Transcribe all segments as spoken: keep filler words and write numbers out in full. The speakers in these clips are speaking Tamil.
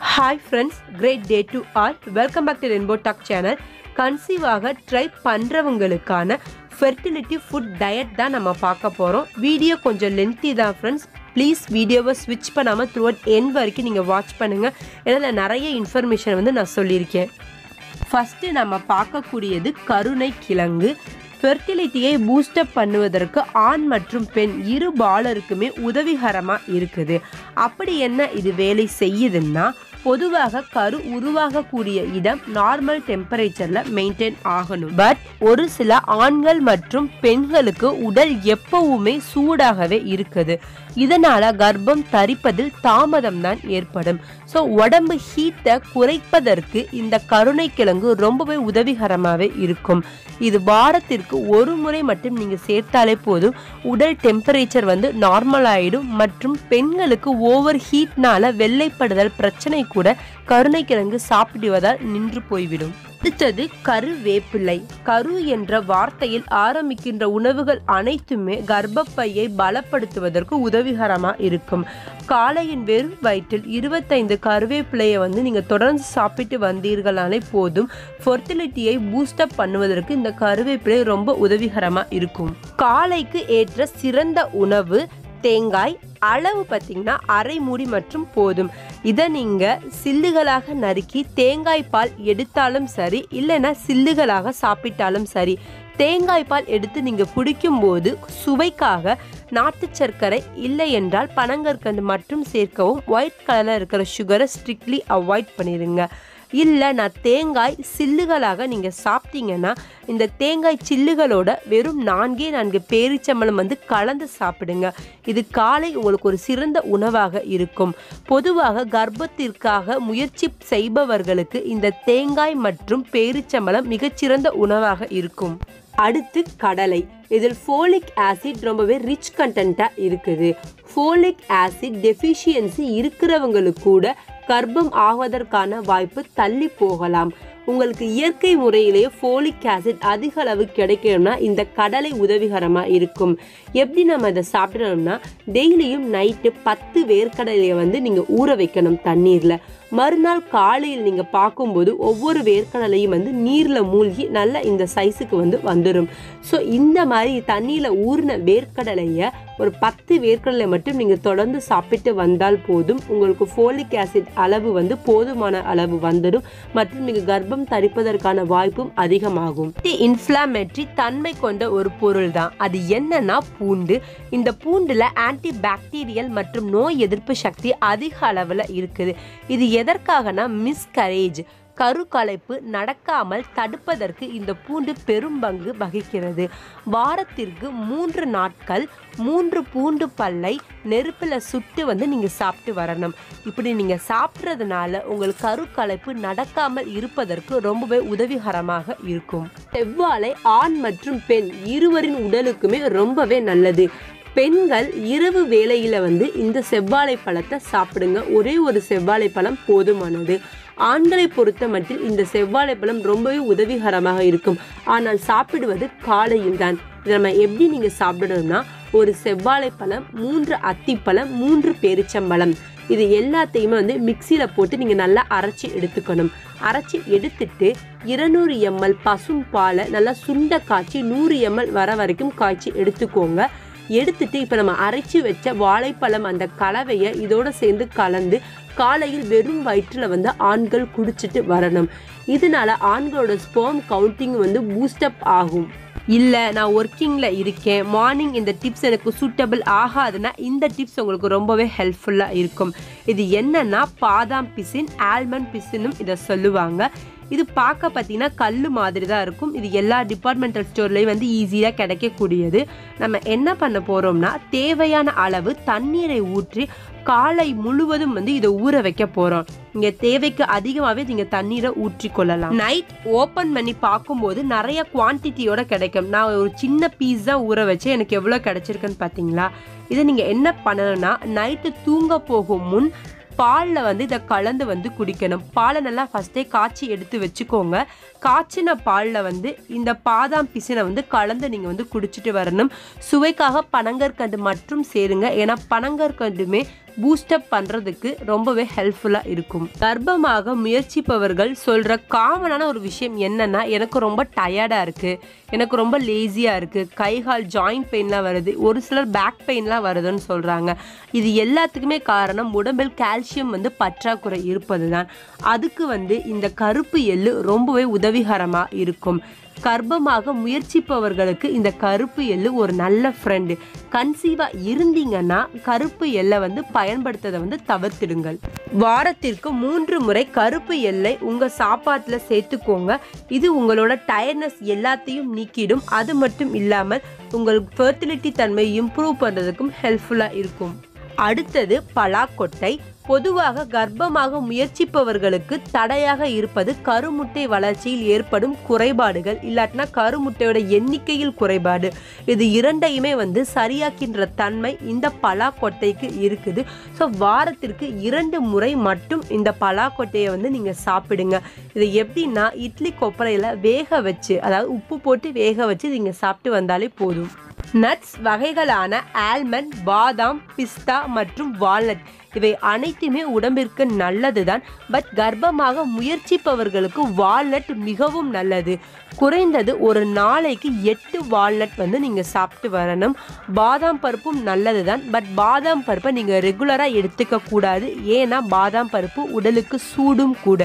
Hi friends, great day to all. Welcome back to Rainbow Talk channel. Conceive ஆக ட்ரை பண்றவங்களுக்கான fertility food diet தான் நம்ம பார்க்க போறோம். வீடியோ கொஞ்சம் lengthy தான் friends. ப்ளீஸ் வீடியோவை ஸ்விட்ச் பண்ணாம throughout end வரைக்கும் நீங்க வாட்ச் பண்ணுங்க. ஏன்னா நிறைய இன்ஃபர்மேஷன் வந்து நான் சொல்லியிருக்கேன். ஃபர்ஸ்ட் நம்ம பார்க்கக்கூடியது கருணை கிழங்கு. ஃபெர்டிலிட்டியை பூஸ்டப் பண்ணுவதற்கு ஆண் மற்றும் பெண் இரு பாலருக்குமே உதவிகரமாக இருக்குது. அப்படி என்ன இது வேலை செய்யுதுன்னா, பொதுவாக கரு உருவாகக்கூடிய இடம் நார்மல் டெம்பரேச்சரில் மெயின்டைன் ஆகணும். பட் ஒரு சில ஆண்கள் மற்றும் பெண்களுக்கு உடல் எப்பவுமே சூடாகவே இருக்குது. இதனால கர்ப்பம் தரிப்பதில் தாமதம் தான் ஏற்படும். ஸோ உடம்பு ஹீட்டை குறைப்பதற்கு இந்த கருணைக்கிழங்கு ரொம்பவே உதவிகரமாகவே இருக்கும். இது வாரத்திற்கு ஒரு முறை மட்டும் நீங்கள் சேர்த்தாலே போதும், உடல் டெம்பரேச்சர் வந்து நார்மல் ஆகிடும். மற்றும் பெண்களுக்கு ஓவர் ஹீட்னால வெள்ளைப்படுதல் பிரச்சனை கூட கருணைக்கிழங்கு சாப்பிடுவதால் நின்று போய்விடும். அடுத்தது கருவேப்பிலை. கரு என்ற வார்த்தையில் ஆரம்பிக்கின்ற உணவுகள் அனைத்துமே கர்ப்பப்பையை பலப்படுத்துவதற்கு உதவிகரமாக இருக்கும். காலையின் வெறும் வயிற்றில் இருபத்தைந்து கருவேப்பிலையை வந்து நீங்கள் தொடர்ந்து சாப்பிட்டு வந்தீர்களாலே போதும், ஃபெர்டிலிட்டியை பூஸ்டப் பண்ணுவதற்கு இந்த கருவேப்பிலை ரொம்ப உதவிகரமாக இருக்கும். காலைக்கு ஏற்ற சிறந்த உணவு தேங்காய். அளவு பார்த்தீங்கன்னா அரை மூடி மற்றும் போதும். இதை நீங்கள் சில்லுகளாக நறுக்கி தேங்காய் பால் எடுத்தாலும் சரி, இல்லைன்னா சில்லுகளாக சாப்பிட்டாலும் சரி. தேங்காய் பால் எடுத்து நீங்கள் குடிக்கும்போது சுவைக்காக நாட்டு சர்க்கரை இல்லை என்றால் பனங்கற்கண்டு மட்டும் சேர்க்கவும். ஒயிட் கலரில் இருக்கிற சுகரை ஸ்ட்ரிக்ட்லி அவாய்ட் பண்ணிடுங்க. இல்லை நான் தேங்காய் சில்லுகளாக நீங்கள் சாப்பிட்டீங்கன்னா இந்த தேங்காய் சில்லுகளோட வெறும் நான்கே நான்கு பேரிச்சம்பழம் வந்து கலந்து சாப்பிடுங்க. இது காலை உங்களுக்கு ஒரு சிறந்த உணவாக இருக்கும். பொதுவாக கர்ப்பத்திற்காக முயற்சி செய்பவர்களுக்கு இந்த தேங்காய் மற்றும் பேரிச்சம்பழம் மிகச்சிறந்த உணவாக இருக்கும். அடுத்து கடலை. இதில் ஃபோலிக் ஆசிட் ரொம்பவே ரிச் கண்டென்ட்டாக இருக்குது. ஃபோலிக் ஆசிட் டெஃபிஷியன்சி இருக்கிறவங்களுக்கு கூட கர்ப்பம் ஆவதற்கான வாய்ப்பு தள்ளி போகலாம். உங்களுக்கு இயற்கை முறையிலேயே ஃபோலிக் ஆசிட் அதிக அளவு கிடைக்கணும்னா இந்த கடலை உதவிகரமாக இருக்கும். எப்படி நம்ம இதை சாப்பிடணும்னா, டெய்லியும் நைட்டு பத்து வேர்க்கடலையை வந்து நீங்கள் ஊற வைக்கணும் தண்ணீரில். மறுநாள் காலையில் நீங்கள் பார்க்கும்போது ஒவ்வொரு வேர்க்கடலையும் வந்து நீரில் மூழ்கி நல்ல இந்த சைஸுக்கு வந்து வந்துடும். ஸோ இந்த மாதிரி தண்ணியில் ஊறின வேர்க்கடலையை ஒரு பத்து வேர்க்கடலை மட்டும் நீங்கள் தொடர்ந்து சாப்பிட்டு வந்தால் போதும், உங்களுக்கு ஃபோலிக் ஆசிட் அளவு வந்து போதுமான அளவு வந்துடும். மற்றும் நீங்கள் கர்ப்பம் தரிப்பதற்கான வாய்ப்பும் அதிகமாகும். இன்ஃப்ளாமேட்டரி தன்மை கொண்ட ஒரு பொருள் தான் அது. என்னன்னா பூண்டு. இந்த பூண்டுல ஆன்டி பாக்டீரியல் மற்றும் நோய் எதிர்ப்பு சக்தி அதிக அளவில் இருக்குது. இது எதற்காகனா மிஸ்கரேஜ் கருக்கலைப்பு நடக்காமல் தடுப்பதற்கு இந்த பூண்டு பெரும் பங்கு வகிக்கிறது. வாரத்திற்கு மூன்று நாட்கள் மூன்று பூண்டு பல்லை நெருப்பில் சுட்டு வந்து நீங்கள் சாப்பிட்டு வரணும். இப்படி நீங்கள் சாப்பிட்றதுனால உங்களுக்கு கருக்கலைப்பு நடக்காமல் இருப்பதற்கு ரொம்பவே உதவிகரமாக இருக்கும். செவ்வாழை ஆண் மற்றும் பெண் இருவரின் உடலுக்குமே ரொம்பவே நல்லது. பெண்கள் இரவு வேளையில வந்து இந்த செவ்வாழை பழத்தை சாப்பிடுங்க. ஒரே ஒரு செவ்வாழை பழம் போதுமானது. ஆண்களை பொறுத்த மட்டில் இந்த செவ்வாழை பழம் ரொம்பவே உதவிகரமாக இருக்கும். ஆனால் சாப்பிடுவது காலையில் தான். இதை நம்ம எப்படி நீங்கள் சாப்பிடணும்னா, ஒரு செவ்வாழை பழம், மூன்று அத்திப்பழம், மூன்று பேரிச்சம்பழம், இது எல்லாத்தையுமே வந்து மிக்சியில் போட்டு நீங்கள் நல்லா அரைச்சி எடுத்துக்கணும். அரைச்சி எடுத்துட்டு இருநூறு எம்எல் பசும் பாலை நல்லா சுண்ட காய்ச்சி நூறு எம்எல் வர வரைக்கும் காய்ச்சி எடுத்துக்கோங்க. எடுத்துட்டு இப்போ நம்ம அரைச்சி வச்ச வாழைப்பழம் அந்த கலவையை இதோட சேர்ந்து கலந்து காலையில் வெறும் வயிற்றில் வந்து ஆண்கள் குடிச்சிட்டு வரணும். இதனால ஆண்களோட ஸ்பெர்ம் கவுண்டிங் வந்து பூஸ்டப் ஆகும். இல்லை நான் ஒர்க்கிங்கில் இருக்கேன், மார்னிங் இந்த டிப்ஸ் எனக்கு சூட்டபிள் ஆகாதுன்னா இந்த டிப்ஸ் உங்களுக்கு ரொம்பவே ஹெல்ப்ஃபுல்லாக இருக்கும். இது என்னன்னா பாதாம் பிசின், ஆல்மண்ட் பிசினும் இதை சொல்லுவாங்க. இது பார்க்க பார்த்தீங்கன்னா கல் மாதிரி தான் இருக்கும். இது எல்லா டிபார்ட்மெண்டல் ஸ்டோர்லேயும் வந்து ஈஸியாக கிடைக்கக்கூடியது. நம்ம என்ன பண்ண போகிறோம்னா, தேவையான அளவு தண்ணீரை ஊற்றி காலை முழுவதும் வந்து இதை ஊற வைக்க போகிறோம். இங்கே தேவைக்கு அதிகமாகவே நீங்கள் தண்ணீரை ஊற்றி கொள்ளலாம். நைட் ஓப்பன் பண்ணி பார்க்கும்போது நிறைய குவான்டிட்டியோட கிடைக்கும். நான் ஒரு சின்ன பீஸ் தான் ஊற வச்சு எனக்கு எவ்வளோ கிடைச்சிருக்குன்னு பார்த்தீங்களா. இதை நீங்கள் என்ன பண்ணணும்னா, நைட்டு தூங்க போகும் முன் பாலில் வந்து இதை கலந்து வந்து குடிக்கணும். பாலை நல்லா ஃபஸ்ட்டே காய்ச்சி எடுத்து வச்சுக்கோங்க. காய்ச்சின பாலில் வந்து இந்த பாதாம் பிசினை வந்து கலந்து நீங்கள் வந்து குடிச்சிட்டு வரணும். சுவைக்காக பனங்கற்கண்டு மட்டும் சேருங்க. ஏன்னா பனங்கற்கண்டுமே பூஸ்டப் பண்ணுறதுக்கு ரொம்பவே ஹெல்ப்ஃபுல்லாக இருக்கும். கர்ப்பமாக முயற்சிப்பவர்கள் சொல்கிற காமனான ஒரு விஷயம் என்னென்னா, எனக்கு ரொம்ப டயர்டாக இருக்குது, எனக்கு ரொம்ப லேசியாக இருக்குது, கை கால் ஜாயிண்ட் பெயின்லாம் வருது, ஒரு சிலர் பேக் பெயின்லாம் வருதுன்னு சொல்கிறாங்க. இது எல்லாத்துக்குமே காரணம் உடம்பில் கால்சியம் வந்து பற்றாக்குறை இருப்பது தான். அதுக்கு வந்து இந்த கருப்பு எள்ளு ரொம்பவே உதவிகரமாக இருக்கும். கர்ப்பமாக முயற்சிப்பவர்களுக்கு இந்த கருப்பு எள்ளு ஒரு நல்ல ஃப்ரெண்டு. கன்சீவாக இருந்தீங்கன்னா கருப்பு எள்ளை வந்து பயன்படுத்துறதை வந்து தவிர்த்திடுங்கள். வாரத்திற்கு மூன்று முறை கருப்பு எள்ளை உங்கள் சாப்பாட்டில் சேர்த்துக்கோங்க. இது உங்களோட டயர்ட்னஸ் எல்லாத்தையும் நீக்கிடும். அது மட்டும் இல்லாமல் உங்கள் ஃபெர்டிலிட்டி தன்மையை இம்ப்ரூவ் பண்ணுறதுக்கும் ஹெல்ப்ஃபுல்லாக இருக்கும். அடுத்தது பலாக்கொட்டை. பொதுவாக கர்ப்பமாக முயற்சிப்பவர்களுக்கு தடையாக இருப்பது கருமுட்டை வளர்ச்சியில் ஏற்படும் குறைபாடுகள், இல்லாட்டினா கருமுட்டையோட எண்ணிக்கையில் குறைபாடு. இது இரண்டையுமே வந்து சரியாக்கின்ற தன்மை இந்த பலாக்கொட்டைக்கு இருக்குது. ஸோ வாரத்திற்கு இரண்டு முறை மட்டும் இந்த பலாக்கொட்டையை வந்து நீங்கள் சாப்பிடுங்க. இது எப்படின்னா இட்லி கொப்பரையில் வேக வச்சு, அதாவது உப்பு போட்டு வேக வச்சு நீங்கள் சாப்பிட்டு வந்தாலே போதும். நட்ஸ் வகைகளான ஆல்மண்ட், பாதாம், பிஸ்தா மற்றும் வால்நட் இவை அனைத்துமே உடம்பிற்கு நல்லது தான். பட் கர்ப்பமாக முயற்சிப்பவர்களுக்கு வால்நட் மிகவும் நல்லது. குறைந்தது ஒரு நாளைக்கு எட்டு வால்நட் வந்து நீங்கள் சாப்பிட்டு வரணும். பாதாம் பருப்பும் நல்லது தான். பட் பாதாம் பருப்பை நீங்கள் ரெகுலராக எடுத்துக்க கூடாது. ஏன்னா பாதாம் பருப்பு உடலுக்கு சூடும் கூட.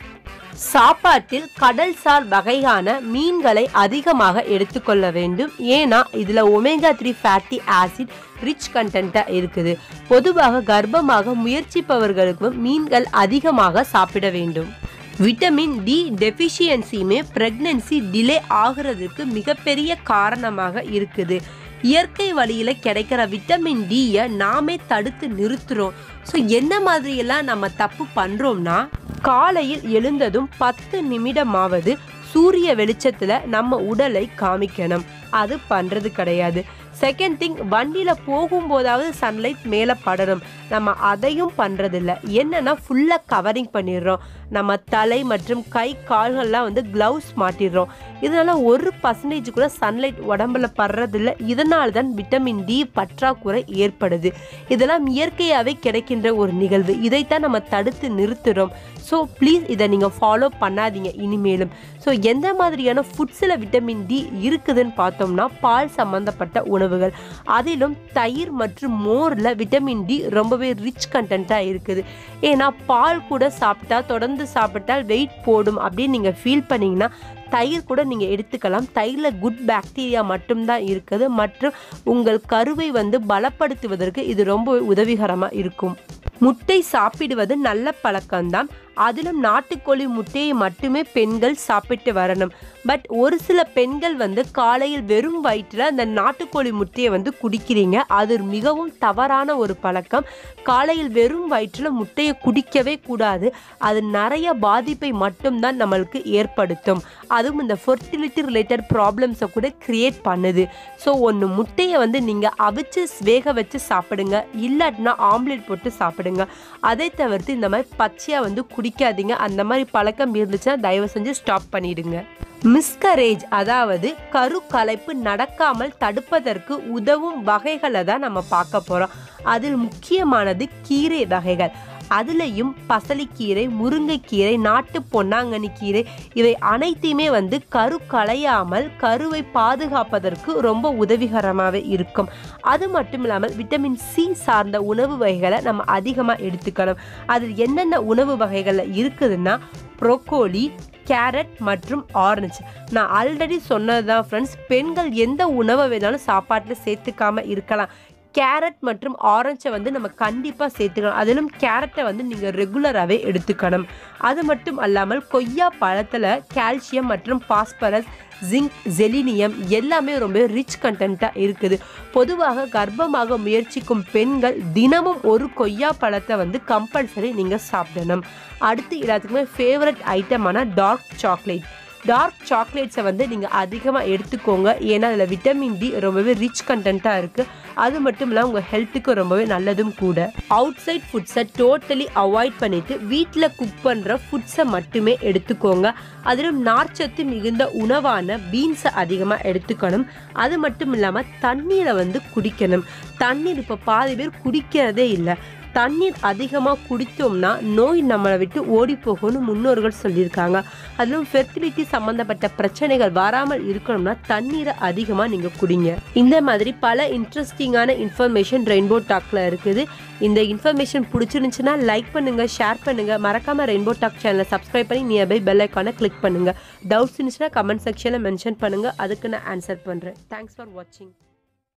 சாப்பாட்டில் கடல்சார் வகையான மீன்களை அதிகமாக எடுத்துக்கொள்ள வேண்டும். ஏன்னா இதில் omega three fatty acid rich கண்டென்ட்டாக இருக்குது. பொதுவாக கர்ப்பமாக முயற்சிப்பவர்களுக்கு மீன்கள் அதிகமாக சாப்பிட வேண்டும். விட்டமின் டி டெஃபிஷியன்சியுமே ப்ரெக்னன்சி டிலே ஆகிறதுக்கு மிகப்பெரிய காரணமாக இருக்குது. இயற்கை வழியில் கிடைக்கிற விட்டமின் டியை நாமே தடுத்து நிறுத்துகிறோம். ஸோ என்ன மாதிரியெல்லாம் நம்ம தப்பு பண்ணுறோம்னா, காலையில் எழுந்ததும் பத்து நிமிடமாவது சூரிய வெளிச்சத்தில் நம்ம உடலை காமிக்கணும். அது பண்ணுறது கிடையாது. செகண்ட் திங், வண்டியில் போகும்போதாவது சன்லைட் மேலே படணும். நம்ம அதையும் பண்ணுறதில்ல. என்னென்னா ஃபுல்லாக கவரிங் பண்ணிடுறோம். நம்ம தலை மற்றும் கை கால்கள்லாம் வந்து க்ளவுஸ் மாட்டிடுறோம். இதனால் ஒரு பர்சன்டேஜ் கூட சன்லைட் உடம்புல படுறதில்ல. இதனால் தான் விட்டமின் டி பற்றாக்குறை ஏற்படுது. இதெல்லாம் இயற்கையாகவே கிடைக்கின்ற ஒரு நிகழ்வு. இதைத்தான் நம்ம தடுத்து நிறுத்துகிறோம். ஸோ ப்ளீஸ் இதை நீங்கள் ஃபாலோ பண்ணாதீங்க இனிமேலும். ஸோ எந்த மாதிரியான ஃபுட்ஸில் விட்டமின் டி இருக்குதுன்னு பார்த்தோம்னா, பால் சம்மந்தப்பட்ட உணவுகள், அதிலும் தயிர் மற்றும் மோரில் விட்டமின் டி ரொம்பவே ரிச் கண்டென்ட்டாக இருக்குது. ஏன்னா பால் கூட சாப்பிட்டா, தொடர்ந்து சாப்பிட்டால் வெயிட் போடும் அப்படின்னு நீங்கள் ஃபீல் பண்ணிங்கன்னா தயிர் கூட நீங்கள் எடுத்துக்கலாம். தயிரில் குட் பாக்டீரியா மட்டும்தான் இருக்குது. மற்றும் உங்கள் கருவை வந்து பலப்படுத்துவதற்கு இது ரொம்ப உதவிகரமாக இருக்கும். முட்டை சாப்பிடுவது நல்ல பழக்கம்தான். அதிலும் நாட்டுக்கோழி முட்டையை மட்டுமே பெண்கள் சாப்பிட்டு வரணும். பட் ஒரு சில பெண்கள் வந்து காலையில் வெறும் வயிற்றில் அந்த நாட்டுக்கோழி முட்டையை வந்து குடிக்கிறீங்க. அது மிகவும் தவறான ஒரு பழக்கம். காலையில் வெறும் வயிற்றில் முட்டையை குடிக்கவே கூடாது. அது நிறைய பாதிப்பை மட்டும்தான் நம்மளுக்கு ஏற்படுத்தும். அதுவும் இந்த ஃபெர்டிலிட்டி ரிலேட்டட் ப்ராப்ளம்ஸை கூட க்ரியேட் பண்ணுது. ஸோ ஒன்று முட்டையை வந்து நீங்கள் அவிச்சு வேக வச்சு சாப்பிடுங்க, இல்லாட்டினா ஆம்லேட் போட்டு சாப்பிடுங்க. அதை தவிர்த்து இந்த மாதிரி பச்சையாக வந்து குடிக்காதீங்க. அந்த மாதிரி பழக்கம் இருந்துச்சுன்னா தயவு செஞ்சு ஸ்டாப் பண்ணிடுங்க. மிஸ்கரேஜ், அதாவது கரு கலைப்பு நடக்காமல் தடுப்பதற்கு உதவும் வகைகளை தான் நம்ம பார்க்க போகிறோம். அதில் முக்கியமானது கீரை வகைகள். அதுலேயும் பசலிக்கீரை, முருங்கைக்கீரை, நாட்டு பொன்னாங்கண்ணி கீரை இவை அனைத்தையுமே வந்து கரு கலையாமல் கருவை பாதுகாப்பதற்கு ரொம்ப உதவிகரமாகவே இருக்கும். அது மட்டும் இல்லாமல் விட்டமின் சி சார்ந்த உணவு வகைகளை நம்ம அதிகமாக எடுத்துக்கணும். அதில் என்னென்ன உணவு வகைகளில் இருக்குதுன்னா, ப்ரோக்கோலி, கேரட் மற்றும் ஆரஞ்சு. நான் ஆல்ரெடி சொன்னது தான் ஃப்ரெண்ட்ஸ், பெண்கள் எந்த உணவை வேணாலும் சாப்பாட்டில் சேர்த்துக்காம இருக்கலாம். கேரட் மற்றும் ஆரஞ்சை வந்து நம்ம கண்டிப்பாக சேர்த்துக்கணும். அதிலும் கேரட்டை வந்து நீங்கள் ரெகுலராகவே எடுத்துக்கணும். அது மட்டும் அல்லாமல் கொய்யா பழத்தில் கால்சியம் மற்றும் பாஸ்பரஸ், ஜிங்க், செலினியம் எல்லாமே ரொம்ப ரிச் கண்டென்ட்டாக இருக்குது. பொதுவாக கர்ப்பமாக முயற்சிக்கும் பெண்கள் தினமும் ஒரு கொய்யா பழத்தை வந்து கம்பல்சரி நீங்கள் சாப்பிடணும். அடுத்து எல்லாத்துக்குமே ஃபேவரட் ஐட்டமான டார்க் சாக்லேட். டார்க் சாக்லேட்ஸை வந்து நீங்கள் அதிகமாக எடுத்துக்கோங்க. ஏன்னா அதில் விட்டமின் டி ரொம்பவே ரிச் கண்டென்ட்டாக இருக்குது. அது மட்டும் இல்லாமல் உங்கள் ஹெல்த்துக்கு ரொம்பவே நல்லதும் கூட. அவுட் சைட் ஃபுட்ஸை டோட்டலி அவாய்ட் பண்ணிவிட்டு வீட்டில் குக் பண்ணுற ஃபுட்ஸை மட்டுமே எடுத்துக்கோங்க. அதிலும் நார்ச்சத்து மிகுந்த உணவான பீன்ஸை அதிகமாக எடுத்துக்கணும். அது மட்டும் இல்லாமல் தண்ணீரை வந்து குடிக்கணும். தண்ணீர் இப்போ பாதி பேர் குடிக்கிறதே இல்லை. தண்ணீர் அதிகமாக குடித்தோம்னா நோய் நம்மளை விட்டு ஓடி போகும்னு முன்னோர்கள் சொல்லியிருக்காங்க. அதிலும் ஃபெர்டிலிட்டி சம்மந்தப்பட்ட பிரச்சனைகள் வராமல் இருக்கணும்னா தண்ணீரை அதிகமாக நீங்கள் குடிங்க. இந்த மாதிரி பல இன்ட்ரெஸ்டிங்கான இன்ஃபர்மேஷன் ரெயின்போ டாக்ல இருக்குது. இந்த இன்ஃபர்மேஷன் பிடிச்சிருந்துச்சுன்னா லைக் பண்ணுங்கள், ஷேர் பண்ணுங்கள். மறக்காமல் ரெயின்போ டாக் சேனலை சப்ஸ்கிரைப் பண்ணி நியர்பை பெல் ஐக்கானை கிளிக் பண்ணுங்கள். டவுட்ஸ் இருந்துச்சுன்னா கமெண்ட் செக்ஷனில் மென்ஷன் பண்ணுங்கள், அதுக்கு நான் ஆன்சர் பண்ணுறேன். தேங்க்ஸ் ஃபார் வாட்சிங்.